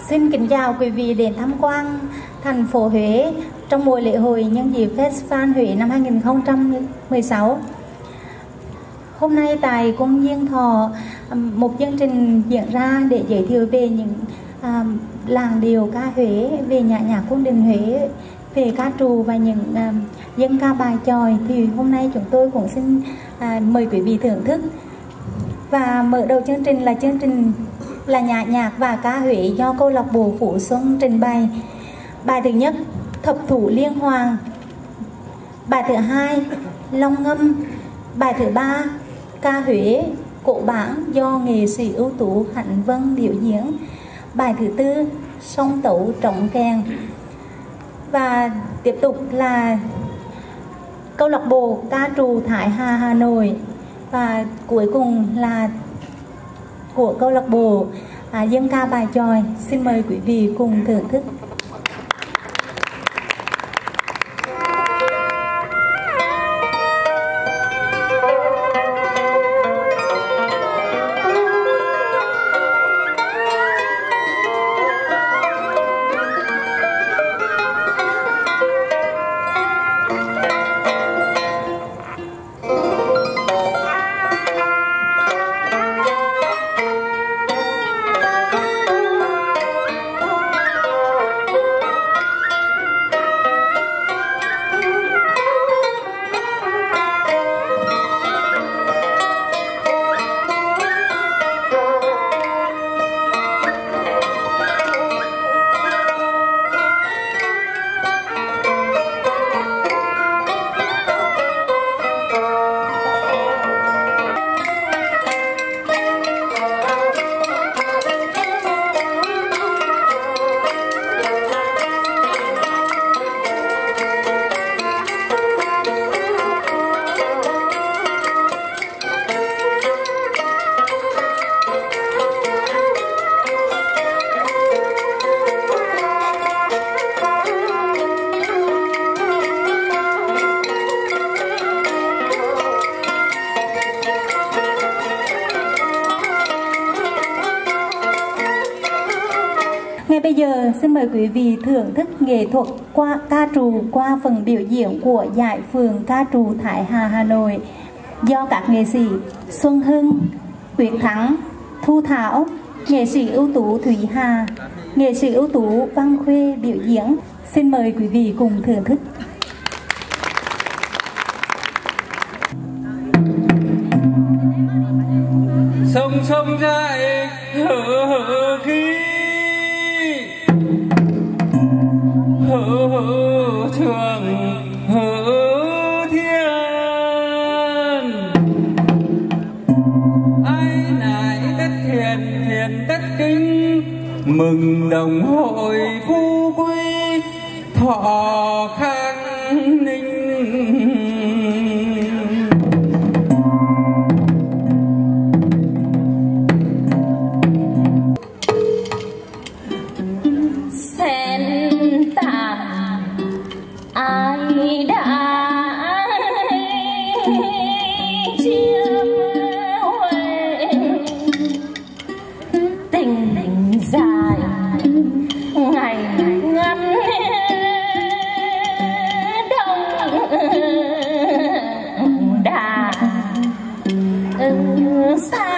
Xin kính chào quý vị đến tham quan thành phố Huế trong mùa lễ hội nhân dịp Festival Huế năm 2016. Hôm nay tại Cung Diên Thọ, một chương trình diễn ra để giới thiệu về những làn điệu ca Huế, về nhạc cung đình Huế, về ca trù và những dân ca bài chòi. Thì hôm nay chúng tôi cũng xin mời quý vị thưởng thức. Và mở đầu chương trình là nhạc và ca Huế do câu lạc bộ Phú Xuân trình bày. Bài thứ nhất Thập Thủ Liên Hoàng, bài thứ hai Long Ngâm, bài thứ ba ca Huế cổ bản do nghệ sĩ ưu tú Hạnh Vân biểu diễn, bài thứ tư song tấu trống kèn. Và tiếp tục là câu lạc bộ ca trù Thái Hà Hà Nội, và cuối cùng là của câu lạc bộ dân ca bài chòi. Xin mời quý vị cùng thưởng thức. Ngay bây giờ xin mời quý vị thưởng thức nghệ thuật qua ca trù qua phần biểu diễn của Giải Phường ca trù Thái Hà Hà Nội do các nghệ sĩ Xuân Hưng, Quyết Thắng, Thu Thảo, nghệ sĩ ưu tú Thúy Hà, nghệ sĩ ưu tú Văn Khuê biểu diễn. Xin mời quý vị cùng thưởng thức. Sông sông dài hở khí trường thiên, ai nại tất thiền thiền tất kính, mừng đồng hội phú quý thọ khang ninh. Ai đã chiêm huệ tình dài ngày ngắn đông đà xa